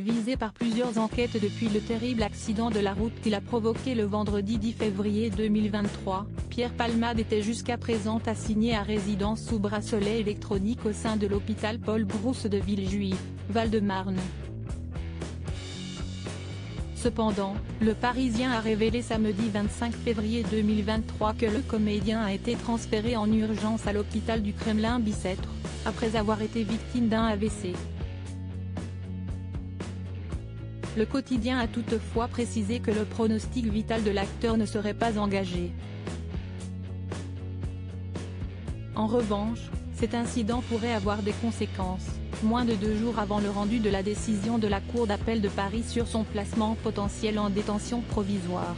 visé par plusieurs enquêtes depuis le terrible accident de la route qu'il a provoqué le vendredi 10 février 2023, Pierre Palmade était jusqu'à présent assigné à résidence sous bracelet électronique au sein de l'hôpital Paul Brousse de Villejuif, Val-de-Marne. Cependant, le Parisien a révélé samedi 25 février 2023 que le comédien a été transféré en urgence à l'hôpital du Kremlin-Bicêtre, après avoir été victime d'un AVC. Le quotidien a toutefois précisé que le pronostic vital de l'acteur ne serait pas engagé. En revanche, cet incident pourrait avoir des conséquences, moins de 2 jours avant le rendu de la décision de la Cour d'appel de Paris sur son placement potentiel en détention provisoire.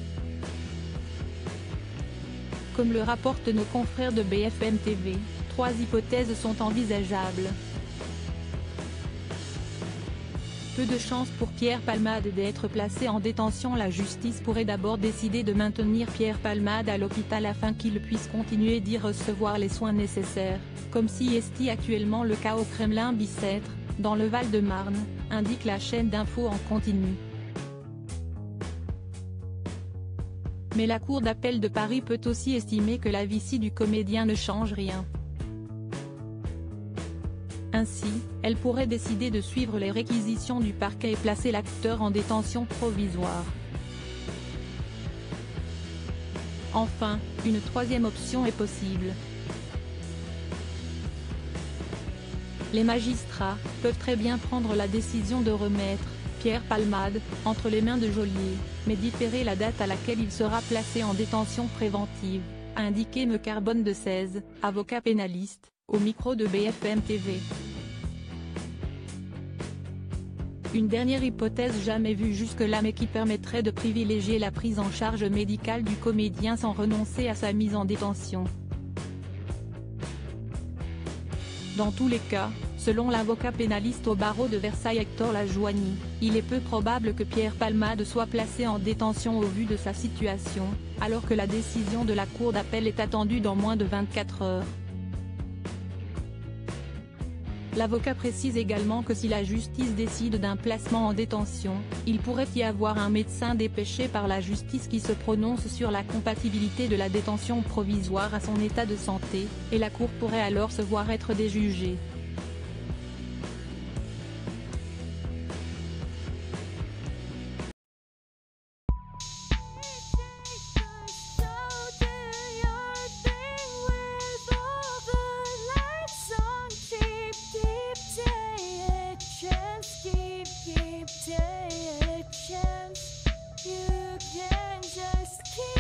Comme le rapportent nos confrères de BFM TV, 3 hypothèses sont envisageables. Peu de chance pour Pierre Palmade d'être placé en détention. La justice pourrait d'abord décider de maintenir Pierre Palmade à l'hôpital afin qu'il puisse continuer d'y recevoir les soins nécessaires, comme si est actuellement le cas au Kremlin-Bicêtre, dans le Val-de-Marne, indique la chaîne d'infos en continu. Mais la Cour d'appel de Paris peut aussi estimer que la vicie du comédien ne change rien. Ainsi, elle pourrait décider de suivre les réquisitions du parquet et placer l'acteur en détention provisoire. Enfin, une troisième option est possible. Les magistrats peuvent très bien prendre la décision de remettre Pierre Palmade entre les mains de Geôlier, mais différer la date à laquelle il sera placé en détention préventive, a indiqué Me Carbone de 16, avocat pénaliste, au micro de BFM TV. Une dernière hypothèse jamais vue jusque-là mais qui permettrait de privilégier la prise en charge médicale du comédien sans renoncer à sa mise en détention. Dans tous les cas, selon l'avocat pénaliste au barreau de Versailles Hector Lajoigny, il est peu probable que Pierre Palmade soit placé en détention au vu de sa situation, alors que la décision de la Cour d'appel est attendue dans moins de 24 heures. L'avocat précise également que si la justice décide d'un placement en détention, il pourrait y avoir un médecin dépêché par la justice qui se prononce sur la compatibilité de la détention provisoire à son état de santé, et la Cour pourrait alors se voir être déjugée. Keep taking a chance. You can just keep